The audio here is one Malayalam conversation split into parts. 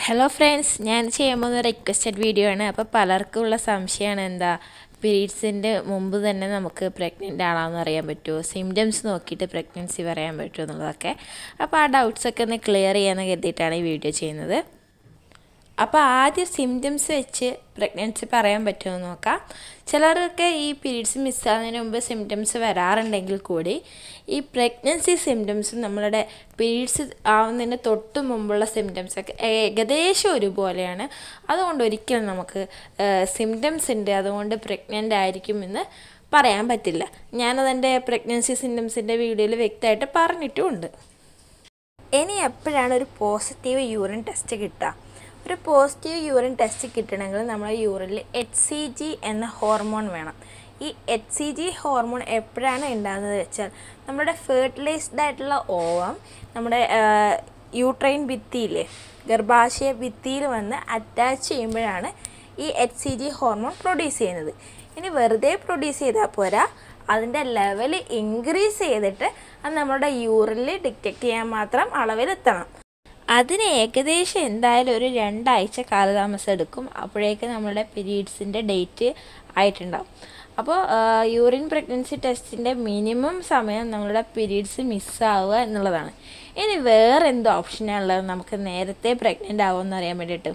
Hello friends, ഞാൻ ചെയ്യാൻ പോകുന്ന റിക്വസ്റ്റഡ് വീഡിയോ ആണ്. അപ്പോൾ പലർക്കുമുള്ള സംശയമാണ് എന്താ പീരീഡ്സിൻ്റെ മുമ്പ് തന്നെ നമുക്ക് പ്രഗ്നൻ്റ് ആണോന്ന് അറിയാൻ പറ്റുമോ, സിംറ്റംസ് നോക്കിയിട്ട് പ്രഗ്നൻസി പറയാൻ പറ്റുമോ എന്നുള്ളതൊക്കെ. അപ്പോൾ ആ ഡൗട്ട്സൊക്കെ ഒന്ന് ക്ലിയർ ചെയ്യാമെന്ന് കരുതിയിട്ടാണ് ഈ വീഡിയോ ചെയ്യുന്നത്. അപ്പോൾ ആദ്യം സിംറ്റംസ് വെച്ച് പ്രഗ്നൻസി പറയാൻ പറ്റുമോ എന്ന് നോക്കാം. ചിലർക്ക് ഈ പീരീഡ്സ് മിസ്സാകുന്നതിന് മുമ്പ് സിംറ്റംസ് വരാറുണ്ടെങ്കിൽ കൂടി ഈ പ്രഗ്നൻസി സിംറ്റംസും നമ്മളുടെ പീരീഡ്സ് ആവുന്നതിന് തൊട്ട് മുമ്പുള്ള സിംറ്റംസൊക്കെ ഏകദേശം ഒരുപോലെയാണ്. അതുകൊണ്ട് ഒരിക്കലും നമുക്ക് സിംറ്റംസ് ഉണ്ട് അതുകൊണ്ട് പ്രഗ്നൻ്റ് ആയിരിക്കും എന്ന് പറയാൻ പറ്റില്ല. ഞാനതെൻ്റെ പ്രഗ്നൻസി സിംറ്റംസിൻ്റെ വീഡിയോയിൽ വ്യക്തമായിട്ട് പറഞ്ഞിട്ടുമുണ്ട്. ഇനി എപ്പോഴാണ് ഒരു പോസിറ്റീവ് യൂറിൻ ടെസ്റ്റ് കിട്ടുക? ഒരു പോസിറ്റീവ് യൂറിൻ ടെസ്റ്റ് കിട്ടണമെങ്കിൽ നമ്മുടെ യൂറിനിൽ HCG എന്ന ഹോർമോൺ വേണം. ഈ HCG ഹോർമോൺ എപ്പോഴാണ് ഉണ്ടാകുന്നത് വെച്ചാൽ നമ്മുടെ ഫെർട്ടിലൈസ്ഡ് ആയിട്ടുള്ള ഓവം നമ്മുടെ യൂട്രൈൻ ഭിത്തിയിലെ ഗർഭാശയ ഭിത്തിയിൽ വന്ന് അറ്റാച്ച് ചെയ്യുമ്പോഴാണ് ഈ HCG ഹോർമോൺ പ്രൊഡ്യൂസ് ചെയ്യുന്നത്. ഇനി വെറുതെ പ്രൊഡ്യൂസ് ചെയ്താൽ പോരാ, അതിൻ്റെ ലെവൽ ഇൻക്രീസ് ചെയ്തിട്ട് അത് നമ്മുടെ യൂറിനിൽ ഡിറ്റക്റ്റ് ചെയ്യാൻ മാത്രം അളവിലെത്തണം. അതിന് ഏകദേശം എന്തായാലും ഒരു 2 ആഴ്ച കാലതാമസം എടുക്കും. അപ്പോഴേക്ക് നമ്മുടെ പീരീഡ്സിൻ്റെ ഡേറ്റ് ആയിട്ടുണ്ടാവും. അപ്പോൾ യൂറിൻ പ്രഗ്നൻസി ടെസ്റ്റിൻ്റെ മിനിമം സമയം നമ്മുടെ പീരീഡ്സ് മിസ്സാവുക എന്നുള്ളതാണ്. ഇനി വേറെ എന്ത് ഓപ്ഷനാണുള്ളത് നമുക്ക് നേരത്തെ പ്രഗ്നൻ്റ് ആവുമെന്ന് അറിയാൻ വേണ്ടിയിട്ട്?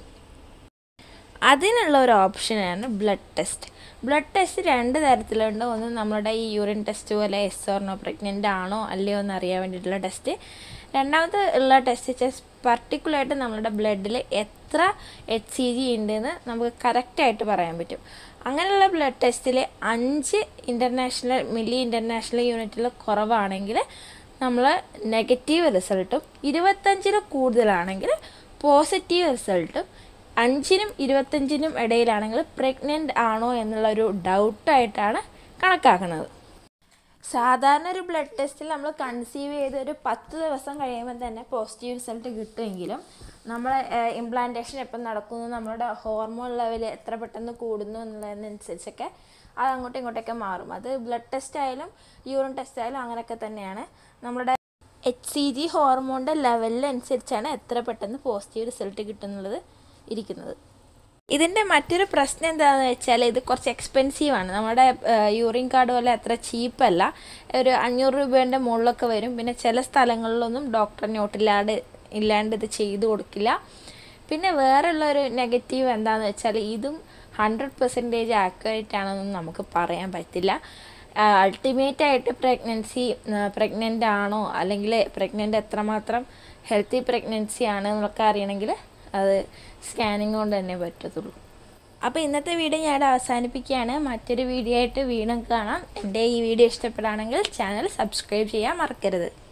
അതിനുള്ള ഒരു ഓപ്ഷനാണ് ബ്ലഡ് ടെസ്റ്റ്. ബ്ലഡ് ടെസ്റ്റ് 2 തരത്തിലുണ്ട്. ഒന്ന് നമ്മുടെ ഈ യൂറിൻ ടെസ്റ്റ് പോലെ എസ് ഓർ നോ പ്രഗ്നൻ്റ് ആണോ അല്ലയോ എന്ന് അറിയാൻ വേണ്ടിയിട്ടുള്ള ടെസ്റ്റ്. രണ്ടാമത്തെ ഉള്ള ടെസ്റ്റ് പർട്ടിക്കുലറായിട്ട് നമ്മളുടെ ബ്ലഡിൽ എത്ര HCG ഉണ്ടെന്ന് നമുക്ക് കറക്റ്റായിട്ട് പറയാൻ പറ്റും. അങ്ങനെയുള്ള ബ്ലഡ് ടെസ്റ്റിൽ 5 മില്ലി ഇൻ്റർനാഷണൽ യൂണിറ്റിൽ കുറവാണെങ്കിൽ നമ്മൾ നെഗറ്റീവ് റിസൾട്ടും 25 കൂടുതലാണെങ്കിൽ പോസിറ്റീവ് റിസൾട്ടും 5-നും 25-നും ഇടയിലാണെങ്കിൽ പ്രഗ്നൻ്റ് ആണോ എന്നുള്ളൊരു ഡൗട്ടായിട്ടാണ് കണക്കാക്കുന്നത്. സാധാരണ ഒരു ബ്ലഡ് ടെസ്റ്റിൽ നമ്മൾ കൺസീവ് ചെയ്ത് ഒരു 10 ദിവസം കഴിയുമ്പോൾ തന്നെ പോസിറ്റീവ് റിസൾട്ട് കിട്ടുമെങ്കിലും നമ്മൾ ഇംപ്ലാന്റേഷൻ എപ്പം നടക്കുന്നു, നമ്മളുടെ ഹോർമോൺ ലെവൽ എത്ര പെട്ടെന്ന് കൂടുന്നു എന്നുള്ളതിനനുസരിച്ചൊക്കെ അത് അങ്ങോട്ടും ഇങ്ങോട്ടൊക്കെ മാറും. അത് ബ്ലഡ് ടെസ്റ്റ് ആയാലും യൂറിൻ ടെസ്റ്റ് ആയാലും അങ്ങനെയൊക്കെ തന്നെയാണ്. നമ്മുടെ HCG ഹോർമോണിൻ്റെ ലെവലിനനുസരിച്ചാണ് എത്ര പെട്ടെന്ന് പോസിറ്റീവ് റിസൾട്ട് കിട്ടുന്നുള്ളത് ഇരിക്കുന്നത്. ഇതിൻ്റെ മറ്റൊരു പ്രശ്നം എന്താണെന്ന് വെച്ചാൽ ഇത് കുറച്ച് എക്സ്പെൻസീവാണ്. നമ്മുടെ യൂറിൻ കാർഡ് പോലെ അത്ര ചീപ്പല്ല. ഒരു 500 രൂപേൻ്റെ മുകളിലൊക്കെ വരും. പിന്നെ ചില സ്ഥലങ്ങളിലൊന്നും ഡോക്ടർ ഇല്ലാണ്ട് ഇത് ചെയ്തു കൊടുക്കില്ല. പിന്നെ വേറെയുള്ളൊരു നെഗറ്റീവ് എന്താണെന്ന് വെച്ചാൽ ഇതും 100% ആക്യുറേറ്റ് ആണെന്നൊന്നും നമുക്ക് പറയാൻ പറ്റില്ല. അൾട്ടിമേറ്റായിട്ട് പ്രഗ്നൻ്റ് ആണോ അല്ലെങ്കിൽ പ്രഗ്നൻ്റ് എത്രമാത്രം ഹെൽത്തി പ്രഗ്നൻസി ആണ് എന്നൊക്കെ അറിയണമെങ്കിൽ അത് സ്കാനിങ് കൊണ്ട് തന്നെ പറ്റത്തുള്ളൂ. അപ്പോൾ ഇന്നത്തെ വീഡിയോ ഞാൻ അവസാനിപ്പിക്കുകയാണ്. മറ്റൊരു വീഡിയോ ആയിട്ട് വീണ്ടും കാണാം. എൻ്റെ ഈ വീഡിയോ ഇഷ്ടപ്പെടുകയാണെങ്കിൽ ചാനൽ സബ്സ്ക്രൈബ് ചെയ്യാൻ മറക്കരുത്.